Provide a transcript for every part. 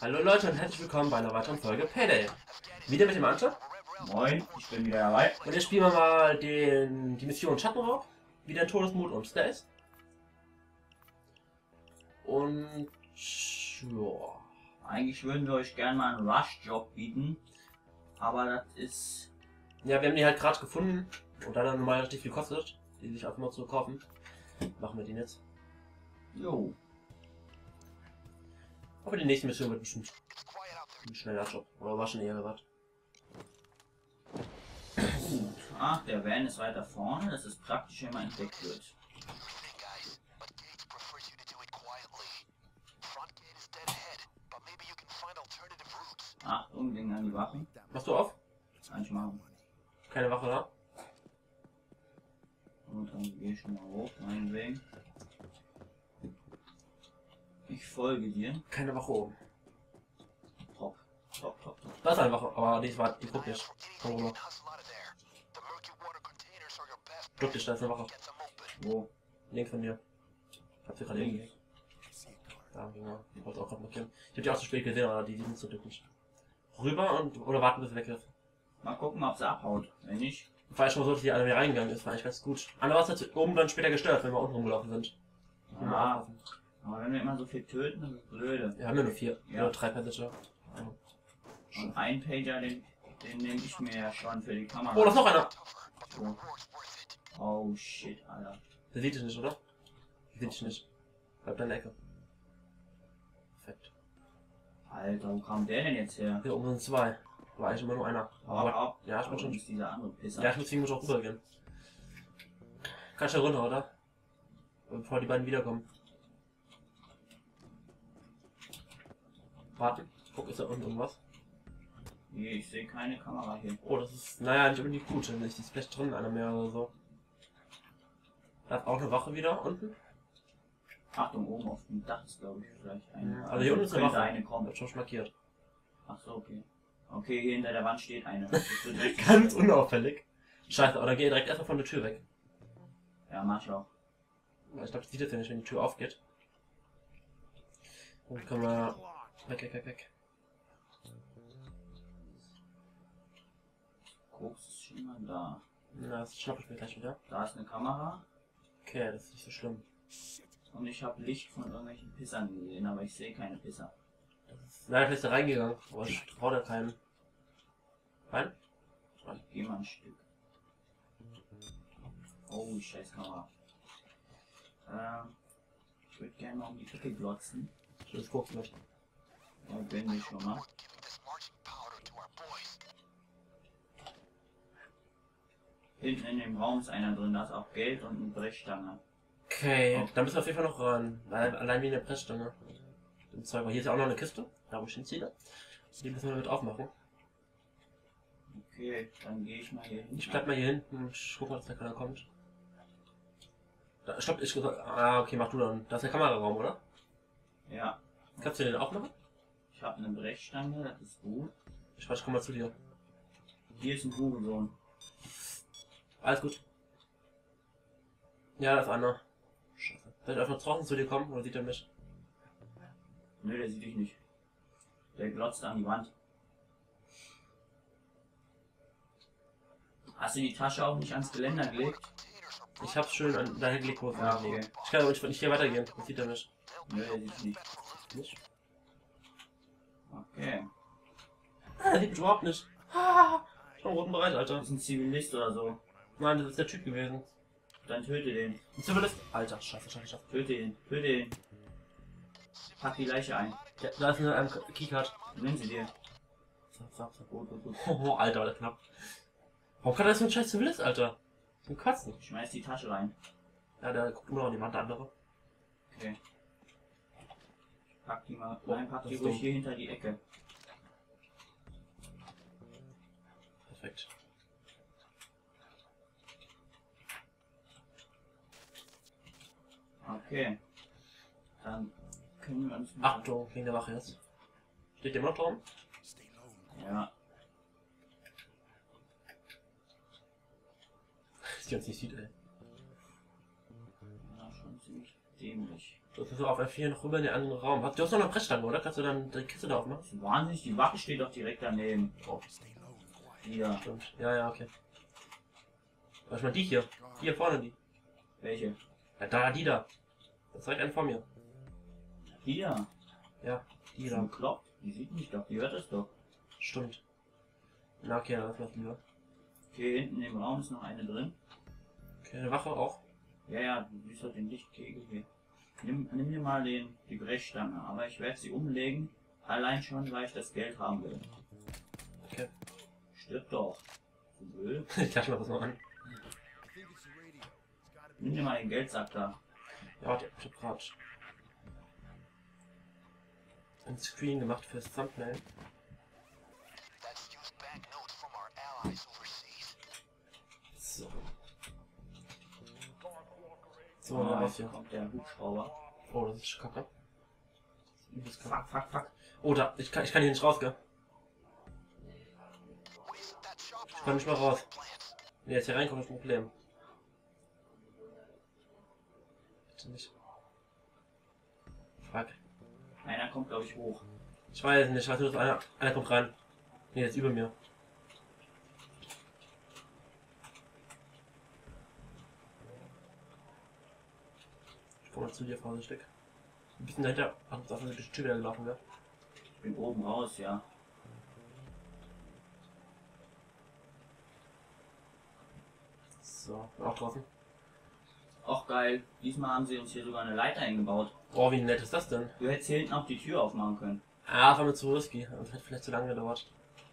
Hallo Leute und herzlich willkommen bei einer weiteren Folge Payday. Wieder mit dem Ante. Moin, ich bin wieder dabei. Und jetzt spielen wir mal die Mission Schattenraub. Wieder in Todesmut und Stealth. Und ja. Eigentlich würden wir euch gerne mal einen Rush-Job bieten. Aber das ist... Ja, wir haben die halt gerade gefunden. Und da dann normal richtig viel kostet, die sich einfach mal zu kaufen, machen wir den jetzt. Jo. Aber die nächste Mission wird bestimmt ein schneller Job. Oder war schon eher was. Gut. Ach, der Van ist weiter vorne. Das ist praktisch, wenn man entdeckt wird. Achtung, Ding an die Wachen. Machst du auf? Kann ich machen. Keine Wache da? Und dann gehe ich schon mal hoch, meinetwegen. Ich folge dir. Keine Wache oben. Top, top, top, top. Das ist eine Wache, aber die war die guckt nicht. Komm rüber. Guck dich, da ist eine Wache. Wo? Links von dir. Hab sie gerade irgendwie. Da, genau. Ich wollte auch gerade markieren. Ich hab die auch zu spät gesehen, aber die sind so nicht. Rüber und oder warten, bis er weg ist. Mal gucken, ob sie abhaut. Wenn nicht. War schon mal so, dass die alle wieder reingegangen ist, war eigentlich ganz gut. Andererseits hat oben dann später gestört, wenn wir unten rumgelaufen sind. Ja. Aber wenn wir immer so viel töten, das ist blöde. Wir haben ja nur 4. Ja. Oder 3 Passager. Und ein Pager, den nehme ich mir ja schon für die Kamera. Oh, da ist noch einer! So. Oh shit, Alter. Der sieht dich nicht, oder? Der sieht dich nicht. Bleib da in der Ecke. Perfekt. Alter, wo kam der denn jetzt her? Hier oben sind 2. War eigentlich immer nur einer. Aber ja, ich bin schon. ist dieser andere Pisser. Ja, ich muss irgendwie auch rübergehen. Kannst du runter, oder? Bevor die beiden wiederkommen. Warten. Guck, ist da unten irgendwas? Nee, ich sehe keine Kamera hier. Oh, das ist, naja, nicht unbedingt gut. Dann ist vielleicht drin einer mehr oder so. Da ist auch eine Wache wieder unten. Achtung, oben auf dem Dach ist, glaube ich, vielleicht eine. Also hier unten ist eine könnte Wache. eine kommen. Wird schon markiert. Ach so, okay. Okay, hier hinter der Wand steht eine. Das wird richtig Ganz schön. unauffällig. Scheiße, aber dann geh direkt erstmal von der Tür weg. Ja, mach ich auch. Ich glaube, das sieht jetzt ja nicht, wenn die Tür aufgeht. Dann können wir... Weg, weg, weg, weg. Koks ist schon mal da. Na, das schnapp ich mir gleich wieder. Da ist eine Kamera. Okay, das ist nicht so schlimm. Und ich habe Licht von irgendwelchen Pissern gesehen, aber ich sehe keine Pisser. Leider vielleicht da reingegangen, aber ich trau da keinen. Rein? Ich geh mal ein Stück. Oh, scheiß Kamera. Ich würde gerne mal um die Ecke glotzen. Ich will das gucken nicht. Ja, bin ich schon mal. Hinten in dem Raum ist einer drin, da ist auch Geld und eine Brechstange. Okay, dann müssen wir auf jeden Fall noch ran. Allein wie eine Pressstange. Im Zweifel. Hier ist ja auch noch eine Kiste, da wo ich hinziehe. Die müssen wir mit aufmachen. Okay, dann gehe ich mal hier hin. Ich bleib mal hier hinten und guck mal, dass da keiner kommt. Da, stopp, ich gesagt. Ah, okay, mach du dann. Da ist der Kameraraum, oder? Ja, Kannst du den aufmachen? ich habe eine Brechstange, das ist gut. Ich komm mal zu dir. Hier ist ein Hurensohn. Alles gut. Ja, da ist einer. Scheiße. Soll ich einfach draußen zu dir kommen oder sieht er mich? Nö, der sieht dich nicht. Der glotzt an die Wand. Hast du die Tasche auch nicht ans Geländer gelegt? Ich hab's schön an dahin gelegt, wo es Ja, anlegen. okay. Ich kann aber nicht hier weitergehen. Das sieht er mich. Nö, der sieht dich nicht. Nicht? Okay. Ah, der sieht mich überhaupt nicht. Ah, schon im roten Bereich, Alter. Das ist ein Zivilist oder so. Nein, das ist der Typ gewesen. Dann töte den. Ein Zivilist. Alter, scheiße, scheiße, scheiße. Töte ihn. Töte ihn. Pack die Leiche ein. Ja, da ist eine Keycard. Nimm sie dir. So. Gut, gut, gut. Oh, Alter, war der knapp. Warum kann das so ein scheiß Zivilist, Alter? Zum Kotzen. Schmeiß die Tasche rein. Ja, der guckt immer noch an die Wand, der andere. Okay. Pack die mal. Oh, Nein, pack das die ist ruhig dumm. hier hinter die Ecke. Perfekt. Okay. Dann können wir uns mal... Achtung, wegen der Wache jetzt. Steht der immer noch drum? Ja. Die uns nicht sieht, ey. Ja, schon ziemlich dämlich. Das ist so auf F4 noch rüber in den anderen Raum. Du hast noch eine Brechstange, oder? Kannst du dann die Kiste da aufmachen? Das ist wahnsinnig, die Wache steht doch direkt daneben. Oh, Hier. stimmt. Ja, ja, okay. Was mal die hier? Die hier vorne, die. Welche? Ja, da, die da. Das ist direkt eine vor mir. Hier. Ja, die Die da. kloppt. Die sieht mich doch, die hört es doch. Stimmt. Na, okay, dann lass mal lieber. Okay, hinten im Raum ist noch eine drin. Okay, eine Wache auch. Ja, ja, du siehst doch den Lichtkegel hier. Nimm dir mal die Brechstange, aber ich werde sie umlegen, allein schon, weil ich das Geld haben will. Okay. Stirb doch. Du blöd. Ich lasse mal das mal an. Nimm dir mal den Geldsack da. Ja, warte, ich hab grad ein Screen gemacht fürs Thumbnail. So. So, Oh, was jetzt hier? kommt der Hubschrauber. Oh, das ist kacke. Das ist kacke. Fuck. Oh, da, ich kann hier nicht raus, gell? Ich kann nicht mal raus. Wenn jetzt hier reinkommt, ist ein Problem. Bitte nicht. Fuck. Einer kommt, glaube ich, hoch. Ich weiß nicht, ich weiß nur, dass einer kommt rein. Nee, jetzt über mir. Ich komme mal zu dir vorsichtig. Ein bisschen dahinter. Ach, jetzt auf die Tür wieder gelaufen, gell? Ich bin oben raus, ja. So, bin auch draußen. Auch geil. Diesmal haben sie uns hier sogar eine Leiter eingebaut. Oh, wie nett ist das denn? Du hättest hier hinten auch die Tür aufmachen können. Ah, das war mir zu risky. Das hat vielleicht zu lange gedauert.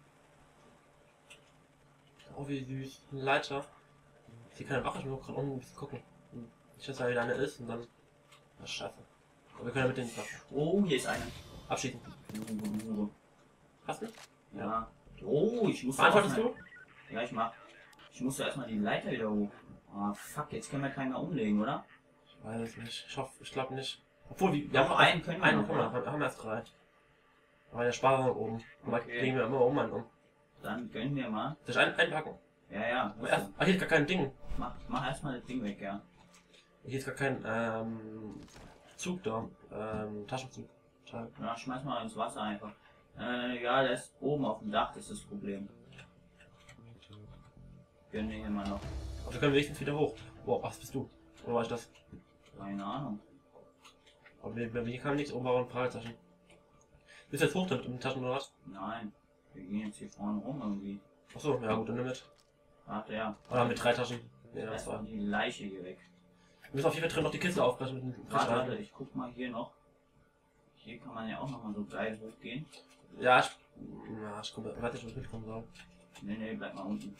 Oh, wie süß. Eine Leiter. Hier keine Wache, ich muss gerade unten ein bisschen gucken. Nicht, dass da wieder eine ist und dann. Ach, scheiße. Aber wir können ja mit denen treffen. Oh, hier ist einer. Abschießen. Hast du? Ja. Oh, ich muss. Beantwortest du? Ja, ich mach. Ich musste erstmal die Leiter wieder hoch. Ah, fuck, jetzt können wir keinen mehr umlegen, oder? Ich weiß es nicht. Ich glaube nicht. Obwohl, wir Doch, einen können wir einen noch, können wir oder? noch. Wir haben erst 3. Aber der Sparer oben. Aber Okay. legen wir immer um einen um. Dann gönnen wir mal. Soll ich einpacken? Ja, ja. Aber erst, hier ist gar kein Ding. Mach erstmal das Ding weg, ja. Hier ist gar kein Zug da. Taschenzug. Ja, schmeiß mal ins Wasser einfach. Ja, der ist oben auf dem Dach, das ist das Problem. Gönnen wir hier mal noch. Aber wir können wenigstens wieder hoch. Boah, was bist du? Oder war ich das? Keine Ahnung. Aber wir kamen nichts oben, aber ein Fragezeichen. Bist du jetzt hoch damit in den Taschen oder was? Nein. Wir gehen jetzt hier vorne rum irgendwie. Achso, ja gut, dann nimm mit. Warte, ja. Oder haben wir 3 Taschen? Ja, das Erstmal war. die Leiche hier weg. Wir müssen auf jeden Fall drin noch die Kiste aufbrechen mit dem Warte, ich guck mal hier noch. Hier kann man ja auch nochmal so geil hochgehen. Ja, ich komme. Warte, ich muss mitkommen soll. Nee, bleib mal unten.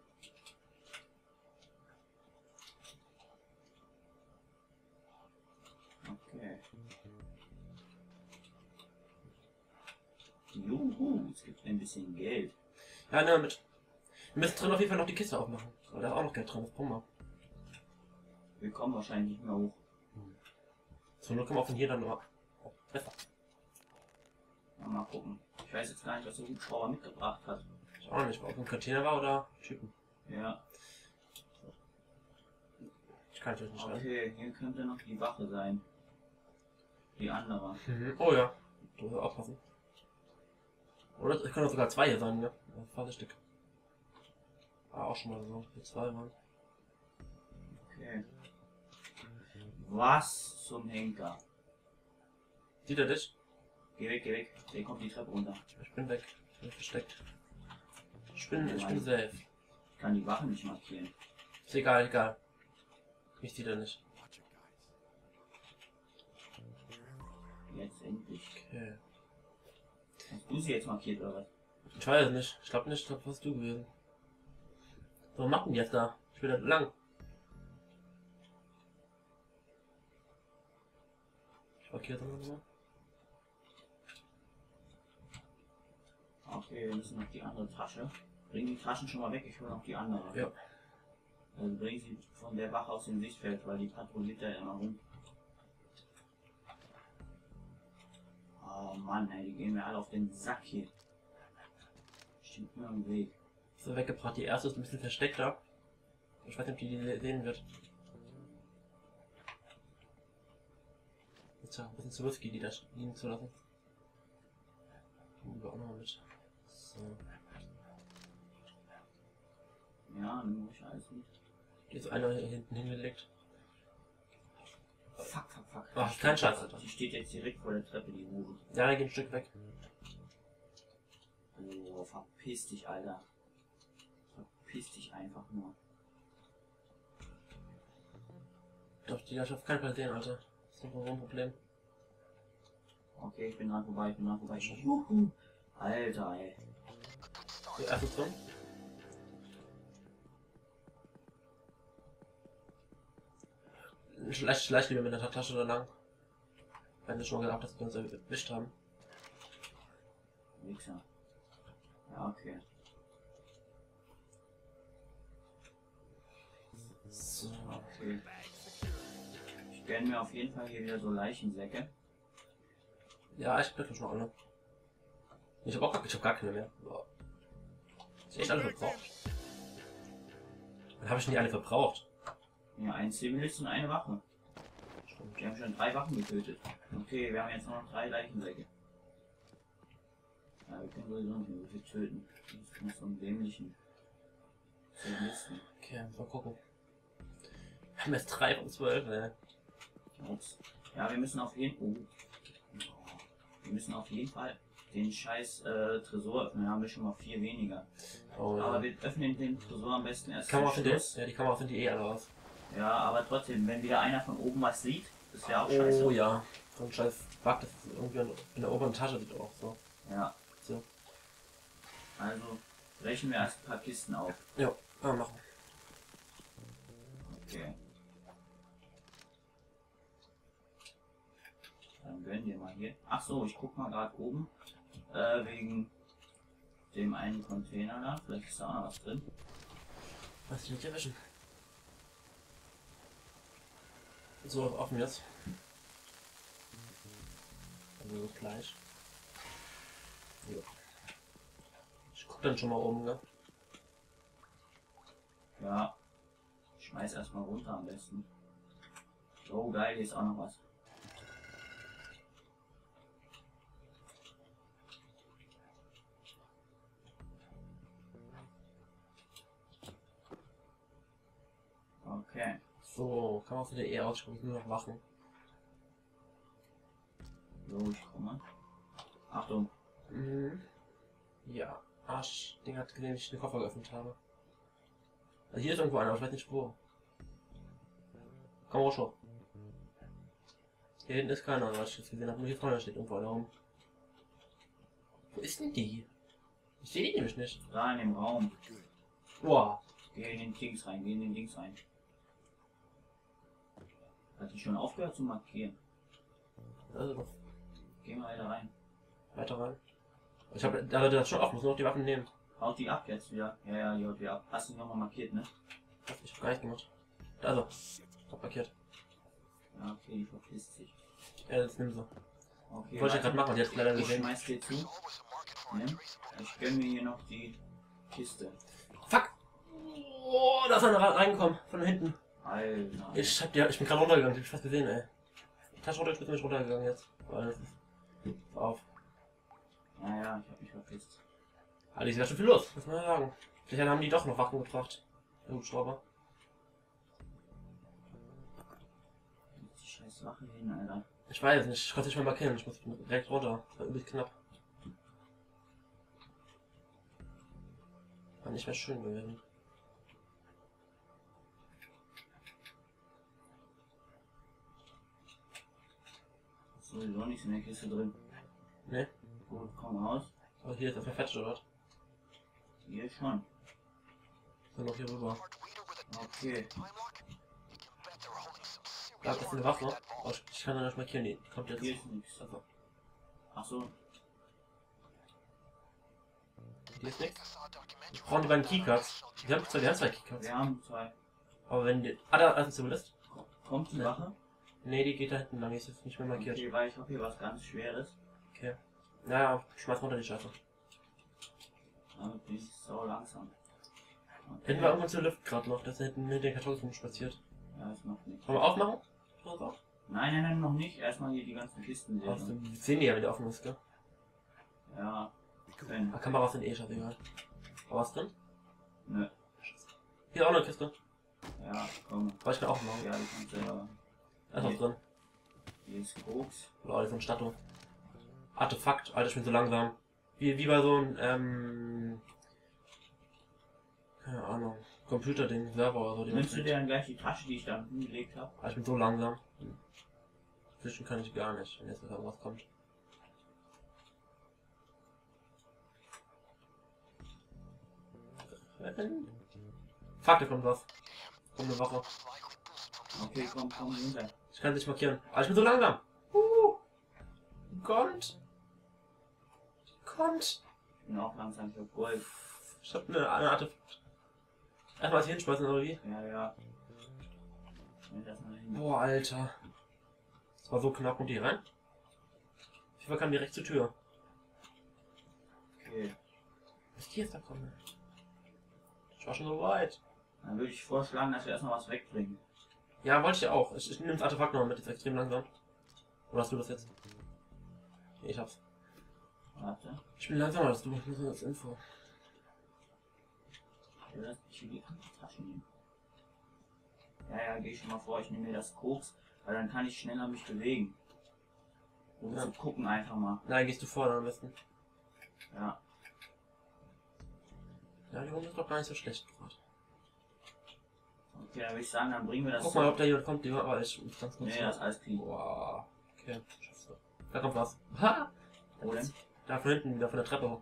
Okay. Juhu, es gibt ein bisschen Geld. Ja, nimm mal mit. Wir müssen drin auf jeden Fall noch die Kiste aufmachen. Weil da ist auch noch Geld drin, das brauchen wir. Wir kommen wahrscheinlich nicht mehr hoch. So, nur können wir von hier dann noch. Oh, besser. Mal gucken. Ich weiß jetzt gar nicht, was der Hubschrauber mitgebracht hat. Ich auch noch nicht, ob es ein Container war oder Typen. Ja. Ich kann natürlich nicht rein. Okay, hier könnte noch die Wache sein. Die andere. Mhm. Oh ja, du musst aufpassen. Oder es können sogar 2 hier sein, ne? Ja, vorsichtig. War auch schon mal so, hier 2 waren. Okay. Was zum Henker? Sieht er dich? Geh weg. Der kommt die Treppe runter. Ich bin weg. Ich bin versteckt. Ich bin safe. Ich kann die Wache nicht markieren. Ist egal. Ich sieht er nicht. Jetzt endlich. Okay. Hast du sie jetzt markiert oder was? Ich weiß es nicht. Ich glaube nicht, das warst du gewesen. So, was machen die jetzt da? Ich will da lang. Ich markiere das nochmal. Okay, wir müssen noch die andere Tasche. Bring die Taschen schon mal weg, ich hole noch die andere. Ja. Also bring sie von der Wache aus dem Sichtfeld, weil die patrouilliert da immer rum. Oh Mann, ey, die gehen mir alle auf den Sack hier. Steht immer im Weg. So weggebracht. Die erste ist ein bisschen versteckter. Ich weiß nicht, ob die sehen wird. Jetzt ein bisschen zu Whisky, die da liegen zu lassen. Nehmen wir auch noch mit. So. Ja, nimm ruhig alles mit. Hier ist einer hier hinten hingelegt. Fuck, fuck, fuck. Ach, kein Scheiß, Alter. Die steht jetzt direkt vor der Treppe, die Hure. Ja, dann geht ein Stück weg. Oh, verpiss dich, Alter. Verpiss dich einfach nur. Doch, die darf ich auf keinen Fall sehen, Alter. Das ist doch ein Problem. Okay, ich bin dran vorbei, Juhu. Alter, ey. Die erste drin. Schleich lieber mit der Tasche da lang. Wenn wir schon mal gedacht, dass wir uns erwischt haben. Wichser. Ja, okay. So. Okay. Ich gönn mir auf jeden Fall hier wieder so Leichensäcke. Ja, ich bin schon alle. Ich hab auch gar keine mehr. Boah. Ist echt alle verbraucht. Dann habe ich nie alle verbraucht. Ja, ein Zivilist und eine Wache. Stimmt. Wir haben schon 3 Wachen getötet. Okay, wir haben jetzt nur noch 3 Leichensäcke. Ja, wir können sowieso nicht mehr so viel töten. Das ist so einen dämlichen Zivilisten. Okay, mal gucken. Wir haben jetzt 3 von 12, ey. Ups. Ja, wir müssen auf jeden wir müssen auf jeden Fall den scheiß Tresor öffnen. Da haben wir schon mal 4 weniger. Oh, ja. Aber wir öffnen den Tresor am besten erst Kamera zum findet Schluss. ja, die Kamera findet die eh alle aus. Ja, aber trotzdem, wenn wieder einer von oben was sieht, ist ja auch scheiße. Oh ja. So ein scheiß Bug, das ist irgendwie in der oberen Tasche sieht auch so. Ja. So. Also brechen wir erst ein paar Kisten auf. Ja, machen. Okay. Dann gönnen wir mal hier. Ach so, ich guck mal gerade oben. Wegen dem einen Container da. Vielleicht ist da auch noch was drin. Lass dich nicht erwischen. So, offen jetzt. Also Fleisch. Ja. Ich guck dann schon mal oben, ne? Ja. Ich schmeiß erstmal runter am besten. Oh geil, hier ist auch noch was. Okay. So, kann man von der E aus, ich muss nur noch wachen. So, ich komme. Achtung. Mhm. Ja, Arsch, Ding hat gesehen, wie ich den Koffer geöffnet habe. Also hier ist irgendwo einer, aber ich weiß nicht wo. Komm auch schon. Hier hinten ist keiner, was ich jetzt gesehen habe. Nur hier vorne steht irgendwo einer rum. Wo ist denn die? Ich sehe die nämlich nicht. Da in dem Raum. Boah. Geh in den Dings rein, geh in den Dings rein. Hat die schon aufgehört zu markieren? Also noch Geh mal weiter rein. weiter rein. Ich habe das schon offen, muss nur noch die Waffen nehmen. Haut die ab jetzt wieder. Ja, ja, die haut die ab. Hast du nochmal markiert, ne? Ich hab gar nicht gemacht. Also, hab markiert. Ja, okay, die verpisst sich. Ja, jetzt nimm sie. Okay, Wollte ich warte. gerade machen, die hat leider Ich gesehen. schmeiß dir zu. Nimm. Ich gönn mir hier noch die Kiste. Fuck! Oh, da ist einer reingekommen, von hinten. Alter. Ich bin gerade runtergegangen, ich hab fast gesehen, ey. Tasche runter, ich bin nicht runtergegangen jetzt. Weil das ist. Auf. Ja, ja, ich hab mich verpisst. Alter, ist ja schon viel los, muss man ja sagen. Vielleicht haben die doch noch Waffen gebracht. Der Hubschrauber. Die scheiß Wache hin, Alter. Ich weiß nicht, ich konnte nicht mal markieren, ich muss direkt runter. Das war übelst knapp. War nicht mehr schön gewesen. Ist sowieso nichts in der Kiste drin. Ne? Gut, komm raus. Aber hier ist das verfetzt oder was? Hier schon. Dann noch hier rüber. Okay. Da ist eine Waffe. Oh, ich kann da nicht markieren, die kommt jetzt. Hier ist nichts. Also, Ach so. hier ist nichts. Wir brauchen die beiden Keycards. Wir haben zwei Keycards. Wir haben 2. Aber wenn die. Ah, da ist ein Zivilist. Kommt die Ne. Wache? Ne, die geht da hinten lang, die ist jetzt nicht mehr markiert. Okay, weil ich habe hier was ganz Schweres. Okay. Naja, schmeiß runter die Scheiße. Aber die ist so langsam. Hinten war irgendwann zur Luft gerade noch, dass er hinten mit den Kartons rumspaziert. Ja, das macht nichts. Wollen wir aufmachen? Pass auf. Nein, nein, nein, noch nicht. Erstmal hier die ganzen Kisten sehen. Also, die sehen die ja, wenn die offen ist, gell? Ja. Können. Kameras sind eh scheißegal. Aber was drin? Nö. Hier ist auch noch eine Kiste. Ja, komm. Aber ich kann auch machen. Ja, die kannst du ja. Da ist was drin. Hier ist Koks. Oder alles so ein Statue. Artefakt, Alter, ich bin so langsam. Wie bei so einem, keine Ahnung, Computerding, Server oder so. Nimmst du dir dann gleich die Tasche, die ich da hingelegt habe? Ah, ich bin so langsam. Fischen kann ich gar nicht, wenn jetzt irgendwas kommt. Fuck, da kommt was. Kommt eine Wache. Okay, komm hinter. Ich kann es nicht markieren. Aber ich bin so langsam. Kommt. Kommt. Ich bin auch langsam für Gold. Ich hab eine Artefakt. Erstmal was hier hinschmeißen, oder wie? Ja. Schmeiß das mal hin. Boah, Alter. Das war so knapp. Und hier rein? Ich kam direkt zur Tür. Okay. Was die jetzt da kommen? Ich war schon so weit. Dann würde ich vorschlagen, dass wir erstmal was wegbringen. Ja, wollte ich ja auch. Ich nehme das Artefakt noch mit, ist extrem langsam. Oder hast du das jetzt? Nee, ich hab's. Warte. Ich bin langsamer als du, nur als Info. Ich will die andere Tasche nehmen. Ja, geh schon mal vor, ich nehme mir das Koks, weil dann kann ich schneller mich bewegen. Um zu gucken einfach mal. Nein, gehst du vor dann am besten. Ja. Ja, die Runde ist doch gar nicht so schlecht gerade. Okay, dann würde ich sagen, dann bringen wir das. Guck mal, ob da jemand kommt, aber ich ganz kurz. Nee, das ist alles clean. Boah. Okay, schaffst du. Da kommt was. Ha! Wo denn? Da von hinten, da von der Treppe hoch.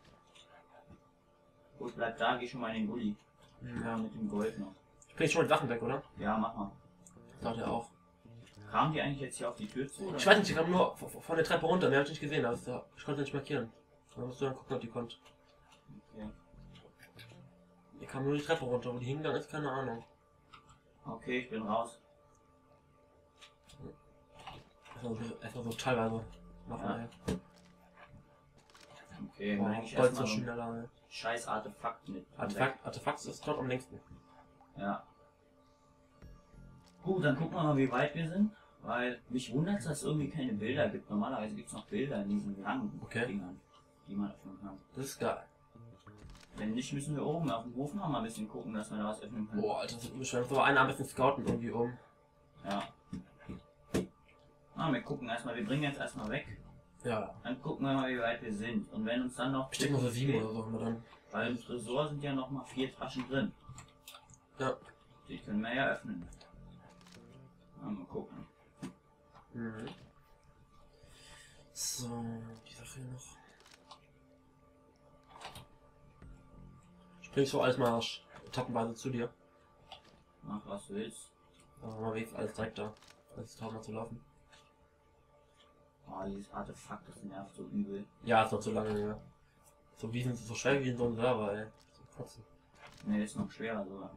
Gut, bleib da, geh schon mal in den Gully. Ja. Mit dem Gold noch. Ich bring schon mal die Waffen weg, oder? Ja, mach mal. Das dauert ja auch. Kamen die eigentlich jetzt hier auf die Tür zu? Oder? Ich weiß nicht, die kamen nur von der Treppe runter, mehr hab ich nicht gesehen, also ich konnte nicht markieren. Da musst du dann gucken, ob die kommt. Okay. Die kam nur die Treppe runter, wo die hingegangen ist, keine Ahnung. Okay, ich bin raus. Erstmal so teilweise machen Ja. wir. Okay, Boah, dann bring ich Gold so erstmal so ein schneller. Ne? scheiß Artefakt mit. Artefakt ist dort am längsten. Ja. Gut, dann gucken wir mal, wie weit wir sind. Weil mich wundert es, dass es irgendwie keine Bilder gibt. Normalerweise gibt es noch Bilder in diesen langen Dingern, die man öffnen kann. Das ist geil. Wenn nicht, müssen wir oben auf dem Hof noch mal ein bisschen gucken, dass wir da was öffnen können. Boah, Alter, das ist unbeschwert. Aber einer am besten scouten irgendwie um. Ja. Wir gucken erstmal, wir bringen jetzt erstmal weg. Ja. Dann gucken wir mal, wie weit wir sind. Und wenn uns dann noch. Ich denke mal so 7 oder so haben wir dann. Weil im Tresor sind ja noch mal 4 Taschen drin. Ja. Die können wir ja öffnen. Mal gucken. Mhm. So, die Sache hier noch. Springst du alles mal etappenweise zu dir? Mach was du willst. Aber mal wenigstens alles direkt da. Das ist mal zu laufen. Oh, dieses Artefakt, das nervt so übel. Ja, ist noch zu lange, ja. So schwer wie in so einem Server, ey. So kotzen. Ne, ist noch schwerer sogar.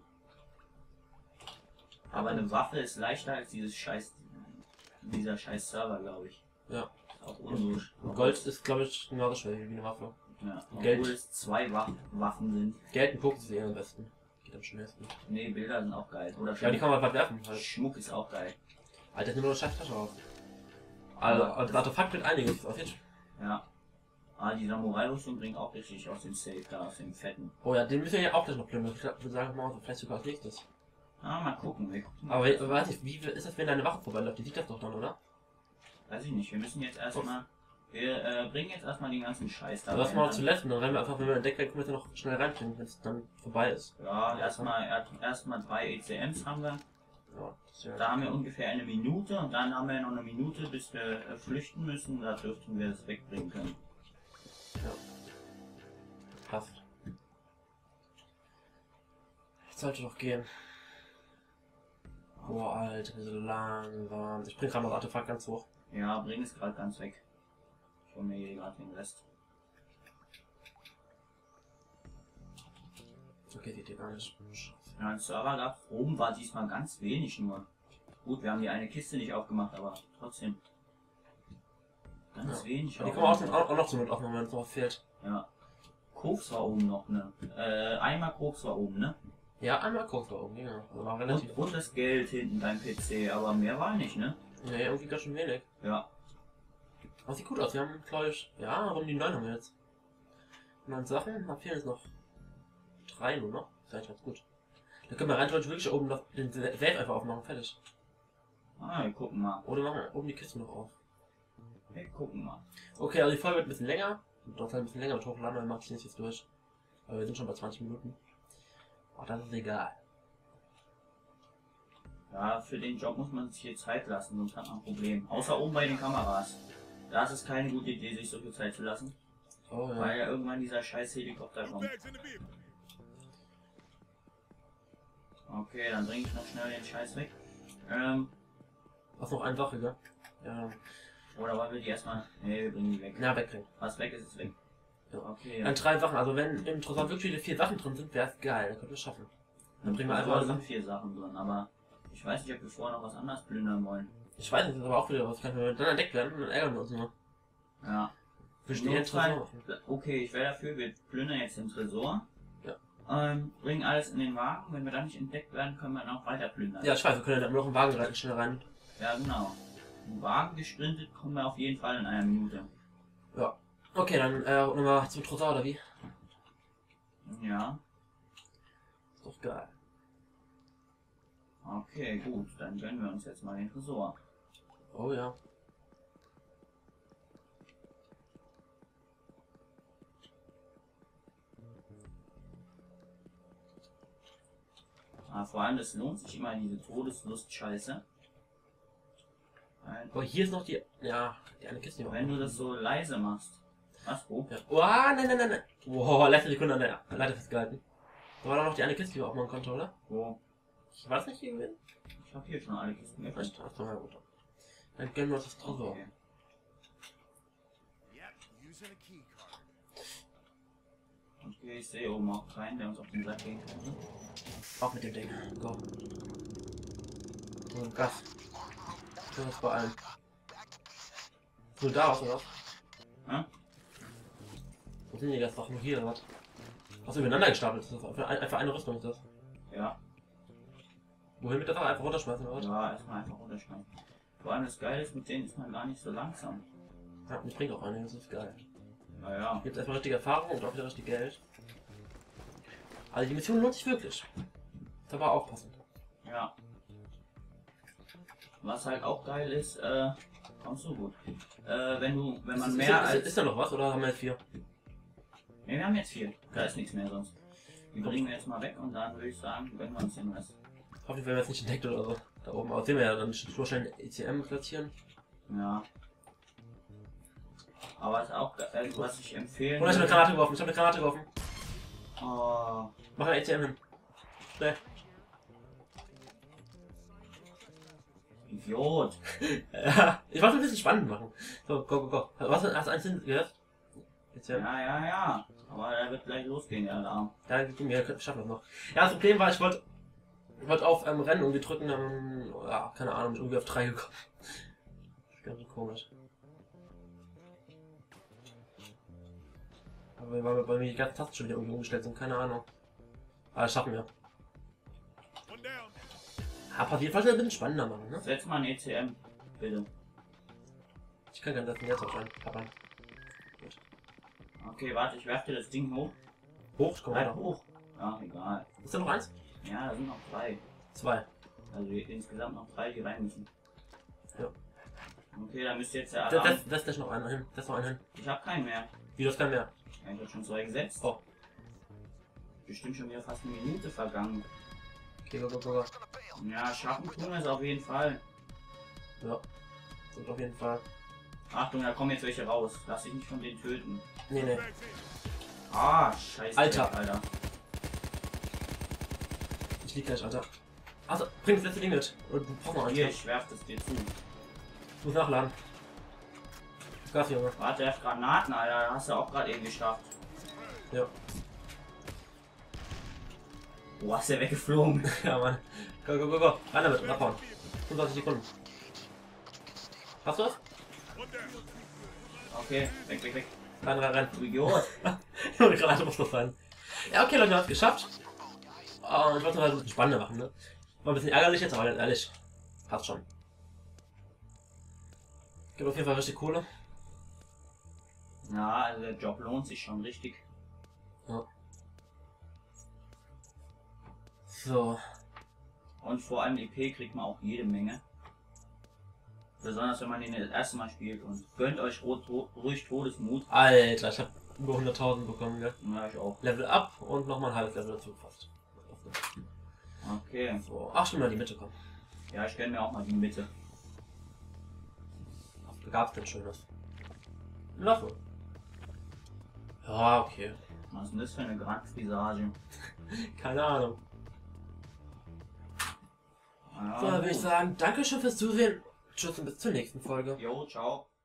Aber eine Waffe ist leichter als dieser scheiß Server, glaube ich. Ja. Ist auch unlogisch. Und Gold ist, glaube ich, genauso schwer wie eine Waffe. Ja, Geld. obwohl es 2 Waffen sind. Geld und Koks ist eher am besten. Geht am schnellsten. Ne, Bilder sind auch geil. Oder Ja, die kann man einfach werfen. Halt. Schmuck ist auch geil. Alter, nimm nur eine scheiß Tasche auf. Also, das Artefakt wird einiges. Auf jeden Fall. Ja. Aber die Samurai-Rüstung bringt auch richtig aus dem Safe, da aus dem fetten. Oh ja, den müssen wir ja auch gleich noch plündern. Ich würde sagen, machen wir vielleicht sogar als nächstes. Mal gucken. Wir gucken Aber weiß ich, wie ist das, wenn deine Wache vorbeiläuft? Die sieht das doch dann, oder? Weiß ich nicht. Wir müssen jetzt erstmal. Wir bringen jetzt erstmal den ganzen Scheiß da. Aber das mal zuletzt und dann rennen wir einfach, wenn wir entdeckt werden, können wir es noch schnell reinbringen, wenn es dann vorbei ist. Ja, erstmal 3 ECMs haben wir. Ja, das ist ja Da haben wir ungefähr eine Minute und dann haben wir noch eine Minute, bis wir flüchten müssen. Da dürften wir es wegbringen können. ja. Passt. Jetzt sollte doch gehen. Boah, Alter, wir sind langsam. Ich bring gerade noch das Artefakt ganz hoch. Ja, bring es gerade ganz weg. Ich hole mir hier gerade den Rest. Okay, sieht ihr gar nicht. Ja, ein Server da oben war diesmal ganz wenig nur. Gut, wir haben die eine Kiste nicht aufgemacht, aber trotzdem. Ganz wenig. Die kann man auch noch zur Not aufmachen, wenn es noch was fehlt. Ja. Koks war oben noch, ne? Einmal Koks war oben, ne? Ja, einmal Koks da oben, ja. Also war relativ. Und das Geld hinten beim PC, aber mehr war nicht, ne? Nee, irgendwie ganz schön wenig. Ja. Aber sieht gut aus. Wir haben, glaube ich, ja, rund die 9 haben wir jetzt. 9 Sachen, da fehlen jetzt noch 3 nur noch. Das ist eigentlich ganz gut. Da können wir rein theoretisch wirklich oben noch den Safe einfach aufmachen, fertig. Ah, wir gucken mal. Oder machen wir oben die Kiste noch auf. Wir gucken mal. Okay, also die Folge wird ein bisschen länger. Dauert halt ein bisschen länger mit Hochladen, dann mache ich nicht jetzt durch. Aber wir sind schon bei 20 Minuten. Ach, das ist egal. Ja, für den Job muss man sich hier Zeit lassen, sonst hat man ein Problem. Außer oben bei den Kameras. Da ist es keine gute Idee, sich so viel Zeit zu lassen. Oh ja. Weil ja irgendwann dieser scheiß Helikopter kommt. Okay, dann bringe ich noch schnell den Scheiß weg. Was noch eine Sache, gell? Ja. Oder wollen wir die erstmal... Ne, wir bringen die weg. Ja, wegbringen. Was weg ist, ist weg. Ja. Okay. Dann 3 Sachen. Also wenn im Tresor wirklich viele 4 Sachen drin sind, wäre es geil. Dann können wir es schaffen. Dann bringen wir einfach alle sind Sachen. 4 Sachen drin, aber ich weiß nicht, ob wir vorher noch was anderes plündern wollen. Ich weiß nicht, das ist aber auch wieder was. Kann dann entdeckt werden und dann ärgern wir uns nur. Ja. Wir stehen jetzt Tresor. Okay, ich wäre dafür, wir plündern jetzt den Tresor. Ja. Bringen alles in den Wagen. Wenn wir dann nicht entdeckt werden, können wir noch weiter plündern. Ja, ich weiß, wir können dann noch einen Wagen rein, schnell rein. Ja, genau. Im Wagen gesprintet kommen wir auf jeden Fall in einer Minute. Ja. Okay, dann nochmal zum Tresor oder wie? Ja. Ist doch geil. Okay, gut. Dann gönnen wir uns jetzt mal den Tresor. Oh ja. Aber vor allem, das lohnt sich immer, diese Todeslust-Scheiße. Aber hier ist noch die. Ja, die eine Kiste. Wenn du das so leise machst. Was? Wo? Ja. Oh, nein. Wow, letzte Sekunde an der Leiter festgehalten. Da war doch noch die eine Kiste, die wir aufmachen konnte, oder? Wo? Ich weiß nicht, irgendwie. Ich hab hier schon alle Kisten geöffnet. Echt? Achso, na gut. Dann gönnen wir uns das Tresor. Okay. Okay, ich sehe oben auch keinen, der uns auf den Sack gehen könnte. Auch mit dem Ding. Go. So, Gas. Das ist bei allen. Nur da aus, oder was? Hm? Wo sind die das doch nur hier, oder was? Was übereinander gestapelt ist das? Einfach eine Rüstung ist das. Ja. Wohin mit der Sache einfach runterschmeißen, oder was? Ja, erstmal einfach runterschneiden. Vor allem das Geile ist, mit denen ist man gar nicht so langsam. Ja, und ich bringe auch einiges, das ist geil. Naja. Gibt erstmal richtige Erfahrung und auch wieder richtig Geld. Also die Mission lohnt sich wirklich. Ist aber aufpassen. Ja. Was halt auch geil ist, kommst du gut. Wenn man mehr als... Ist da noch was oder haben wir jetzt 4? Ne, wir haben jetzt 4. Da ist nichts mehr sonst. Die bringen wir jetzt mal weg und dann würde ich sagen, gönnen wir uns den Rest. Hoffentlich werden wir jetzt nicht entdeckt oder so. Da oben. Aber sehen wir ja, dann so schnell ein ECM platzieren. Ja. Aber ist auch was ich empfehlen Und ich habe eine Granate geworfen. Ich habe eine Granate geworfen. Oh. Mach ein ECM hin. Schnell. Idiot. Ja, ich wollte es ein bisschen spannend machen. So, go. Was hast du eins gehört? ECM. Ja. Aber er wird gleich losgehen, der Alarm. Ja, wir schaffen das noch. Ja, das Problem war, ich wollte auf Rennen irgendwie drücken, dann, ja, keine Ahnung, bin irgendwie auf 3 gekommen. Das ist ganz komisch. Aber weil bei mir die ganzen Tasten schon wieder irgendwie umgestellt sind, keine Ahnung. Aber das schaffen wir. Ja, passiert fast ein bisschen spannender machen, ne? Setz mal ein ECM, bitte. Ich kann gerne das jetzt wahrscheinlich kappern. Okay, warte, ich werf dir das Ding hoch. Hoch, ich komm Bleib weiter. hoch. Ja, egal. Ist da noch eins? Ja, da sind noch 3. 2. Also insgesamt noch 3, die rein müssen. Ja. Okay, dann müsst ihr jetzt der Alarm... Das ist noch einer hin. Das ist noch einer hin. Ich hab keinen mehr. Wie, du hast keinen mehr? Ja, ich hab schon 2 gesetzt. Oh. Bestimmt schon wieder fast eine Minute vergangen. Okay, go. Ja, schaffen tun wir es auf jeden Fall. Ja. Und auf jeden Fall. Achtung, da kommen jetzt welche raus. Lass dich nicht von denen töten. Nee. Ah, scheiße. Alter. Alter. Ich lieg gleich, Alter. Also, bring das letzte Ding mit. Oder du brauchst noch eins. Hier, ich werf das dir zu. Ich muss nachladen. Gas, Junge. Warte, der hat Granaten, Alter. Hast du auch gerade eben geschafft. Ja. Wo hast du weggeflogen? Ja, Mann. Go. Rein damit, abhauen. 25 Sekunden. Hast du das? Okay, weg. Rein. Du Idiot. Die Granate muss noch sein. Ja, okay, Leute, wir haben es geschafft. Oh, ich wollte es halt ein bisschen spannender machen, ne? War ein bisschen ärgerlich jetzt, aber ehrlich. Passt schon. Gibt auf jeden Fall richtig Kohle. Ja, also der Job lohnt sich schon richtig. Ja. So. Und vor allem EP kriegt man auch jede Menge. Besonders wenn man den das erste Mal spielt. Und gönnt euch ruhig Todesmut. Alter, ich hab über 100.000 bekommen, ja. Ja, ich auch. Level up und nochmal ein halbes Level dazu gefasst. Okay. So, ach, schon mal in die Mitte kommen. Ja, ich gönn mir auch mal die Mitte. Was gab's denn Schönes? Laffe. Ja, okay. Was ist denn das für eine Grand Frisage? Keine Ahnung. Ja, So, dann würde ich gut. sagen, Dankeschön fürs Zusehen. Tschüss und bis zur nächsten Folge. Jo, ciao.